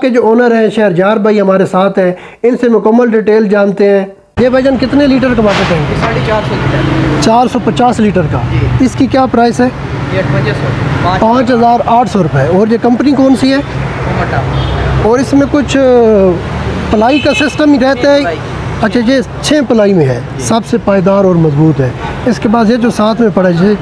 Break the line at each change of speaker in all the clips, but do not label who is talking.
के जो ओनर हैं शहरयार भाई हमारे साथ हैं, इनसे मुकम्मल डिटेल जानते हैं। ये भाईजान कितने लीटर का वाटर टैंक है?
450 लीटर।
450 लीटर का। इसकी क्या प्राइस है?
ये
5,800 रुपये। और ये कंपनी कौन सी है? और इसमें कुछ प्लाई का सिस्टम ही रहता है? अच्छा, ये 6 प्लाई में है, सबसे पायदार और मजबूत है। इसके बाद ये जो साथ में पड़ा है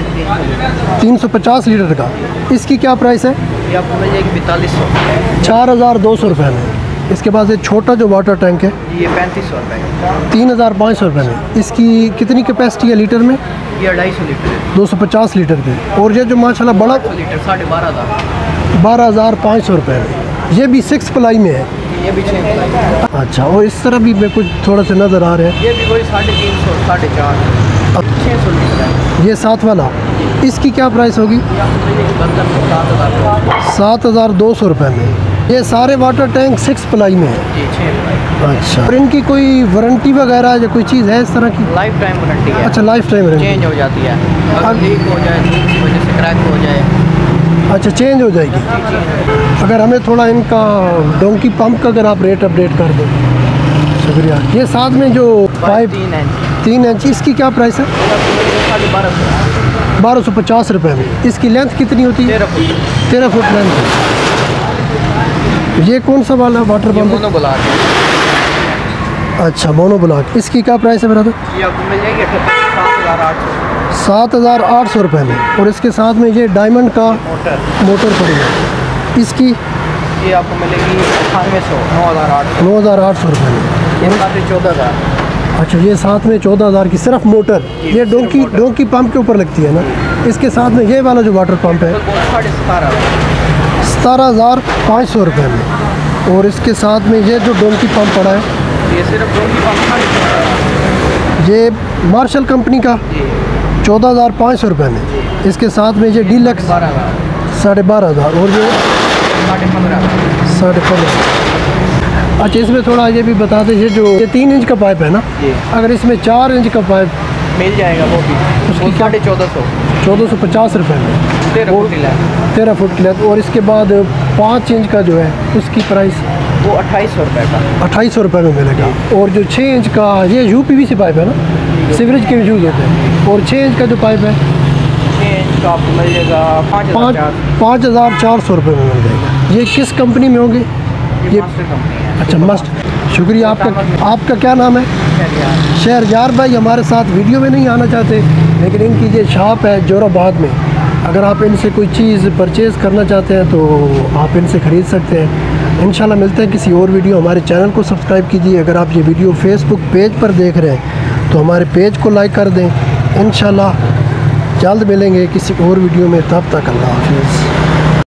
350 लीटर का, इसकी क्या प्राइस है?
ये आपको मिल जाएगी 4200।
4,200 रुपये में। इसके बाद ये छोटा जो वाटर टैंक है
ये 3500 रुपये।
3,500 रुपये में। इसकी कितनी कैपेसिटी है लीटर में?
ये 250 लीटर है।
250 लीटर की। और ये जो माशाल्लाह बड़ा
800 लीटर 12,500।
12,500 रुपये में। ये भी 6 प्लाई में है?
ये भी 6 प्लाई।
अच्छा, और इस तरह भी मैं कुछ थोड़ा सा नज़र आ रहे हैं।
ये भी वही 350 450 600 लीटर है।
ये 7 वाला, इसकी क्या प्राइस होगी? 7,200 रुपये में। ये सारे वाटर टैंक 6 प्लाई में है?
जी 6 प्लाई।
अच्छा, और इनकी कोई वारंटी वगैरह या कोई चीज़ है इस तरह की?
लाइफ टाइम वारंटी है।
अच्छा, लाइफ टाइम वारंटी
चेंज हो जाती है, अगर लीक हो जाए, वजह से क्रैक हो जाए।
अच्छा, चेंज हो जाएगी। अगर हमें थोड़ा इनका डोंकी पंप का अगर आप रेट अपडेट कर दें। शुक्रिया। ये साथ में जो पाइप 3 इंच, इसकी क्या प्राइस है? 1250 रुपये में। इसकी लेंथ कितनी होती है? 13 फुट लेंथ है। ये कौन सा वाला वाटर पंप?
मोनो ब्लॉक है।
अच्छा, मोनो ब्लॉक। इसकी क्या प्राइस है ब्रदर?
ये आपको मिल जाएगी 7,800।
7,800 रुपये में। और इसके साथ में ये डायमंड का मोटर पड़ी है, इसकी
ये आपको मिलेगी 9800।
9,800 रुपये में।
ये साथ में 14,000।
अच्छा, ये साथ में 14,000 की सिर्फ मोटर। ये डोंकी पंप के ऊपर लगती है ना? इसके साथ में ये वाला जो वाटर पंप है 17,500 रुपये में। और इसके साथ में ये जो डोंकी पंप पड़ा है,
ये सिर्फ डोंकी पंप
ये मार्शल कंपनी का 14,500 रुपये में। इसके साथ में ये डीलक्स 12,500। और ये 15,500। अच्छा, इसमें थोड़ा ये भी बता दें, ये जो 3 इंच का पाइप है ना, अगर इसमें 4 इंच का पाइप
मिल जाएगा वो भी, उसकी 1450।
1450 रुपये में। 13 फुट की लेंथ। और इसके बाद 5 इंच का जो है उसकी प्राइस
वो 2800 रुपये का।
2800 रुपये में मिलेगा। और जो 6 इंच का, ये UPVC पाइप है ना, सीवरेज के यूज़ होते हैं। और 6 इंच का जो पाइप है
6 इंच का आपको मिल जाएगा
5,400 रुपये में मिल जाएगा। ये किस कंपनी में होंगे?
ये मास्टर कंपनी है।
अच्छा, मस्ट। शुक्रिया। आपका क्या नाम है? शहरयार भाई हमारे साथ वीडियो में नहीं आना चाहते, लेकिन इनकी ये शॉप है जोराबाद में। अगर आप इनसे कोई चीज़ परचेज़ करना चाहते हैं तो आप इनसे ख़रीद सकते हैं। इंशाल्लाह मिलते हैं किसी और वीडियो। हमारे चैनल को सब्सक्राइब कीजिए। अगर आप ये वीडियो फेसबुक पेज पर देख रहे हैं तो हमारे पेज को लाइक कर दें। इंशाल्लाह जल्द मिलेंगे किसी और वीडियो में। तब तक अल्लाह हाफिज़।